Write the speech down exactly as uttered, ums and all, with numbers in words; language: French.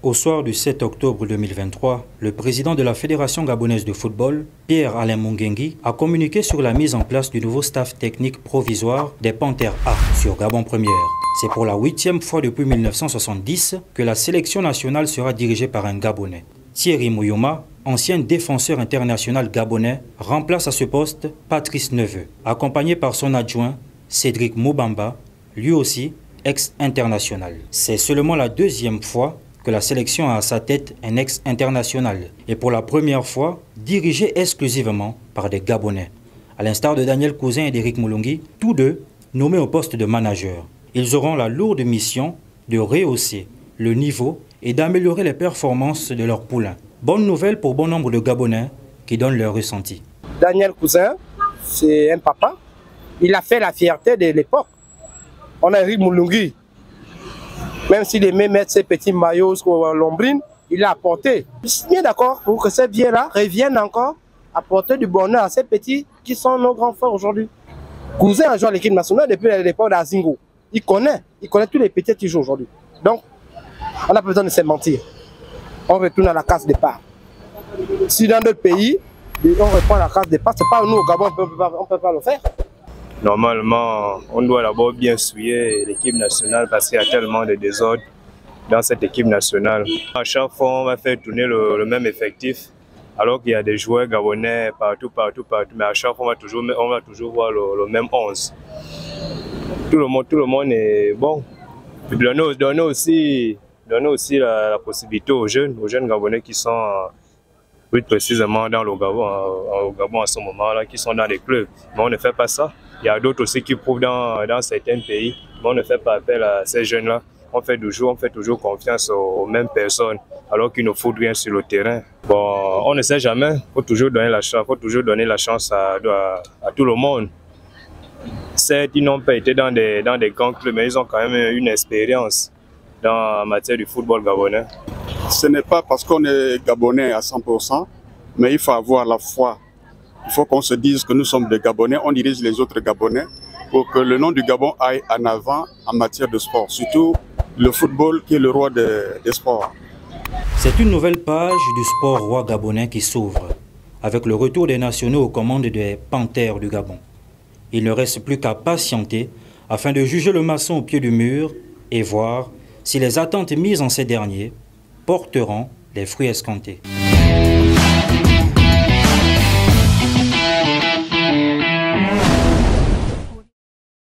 Au soir du sept octobre deux mille vingt-trois, le président de la Fédération gabonaise de football, Pierre-Alain Mungengi, a communiqué sur la mise en place du nouveau staff technique provisoire des Panthères A sur Gabon Première. C'est pour la huitième fois depuis mille neuf cent soixante-dix que la sélection nationale sera dirigée par un Gabonais. Thierry Mouyouma, ancien défenseur international gabonais, remplace à ce poste Patrice Neveu, accompagné par son adjoint Cédric Moubamba, lui aussi ex-international. C'est seulement la deuxième fois que la sélection a à sa tête un ex-international et pour la première fois dirigé exclusivement par des Gabonais. À l'instar de Daniel Cousin et d'Éric Moulungi, tous deux nommés au poste de manager. Ils auront la lourde mission de rehausser le niveau et d'améliorer les performances de leurs poulains. Bonne nouvelle pour bon nombre de Gabonais qui donnent leur ressenti. Daniel Cousin, c'est un papa. Il a fait la fierté de l'époque. On a Éric Moulungi. Même s'il aimait mettre ses petits maillots sur l'ombrine, il a apporté. Je suis bien d'accord pour que ces biens-là reviennent encore apporter du bonheur à ces petits qui sont nos grands frères aujourd'hui. Cousin a joué à l'équipe nationale depuis l'époque d'Azingo. Il connaît, il connaît tous les petits qui jouent aujourd'hui. Donc, on n'a pas besoin de se mentir. On retourne à la case départ. Si dans d'autres pays, on reprend la case départ, c'est pas nous au Gabon, on ne peut pas le faire. Normalement, on doit d'abord bien souiller l'équipe nationale parce qu'il y a tellement de désordre dans cette équipe nationale. À chaque fois, on va faire tourner le, le même effectif, alors qu'il y a des joueurs gabonais partout, partout, partout. Mais à chaque fois, on va toujours, on va toujours voir le, le même onze. Tout le monde, tout le monde est bon. Et puis donner, donner aussi, donner aussi la, la possibilité aux jeunes, aux jeunes gabonais qui sont plus précisément dans le Gabon, au Gabon à ce moment-là, qui sont dans les clubs. Mais on ne fait pas ça. Il y a d'autres aussi qui prouvent dans, dans certains pays, mais on ne fait pas appel à ces jeunes-là. On fait toujours, on fait toujours confiance aux, aux mêmes personnes, alors qu'il ne faut rien sur le terrain. Bon, on ne sait jamais. Il faut toujours donner la chance, faut toujours donner la chance à, à, à tout le monde. Certes, ils n'ont pas été dans des, dans des grands clubs, mais ils ont quand même une expérience dans la matière du football gabonais. Ce n'est pas parce qu'on est gabonais à cent pour cent, mais il faut avoir la foi. Il faut qu'on se dise que nous sommes des Gabonais, on dirige les autres Gabonais pour que le nom du Gabon aille en avant en matière de sport, surtout le football qui est le roi des, des sports. C'est une nouvelle page du sport roi gabonais qui s'ouvre, avec le retour des nationaux aux commandes des Panthères du Gabon. Il ne reste plus qu'à patienter afin de juger le maçon au pied du mur et voir si les attentes mises en ces derniers porteront les fruits escomptés.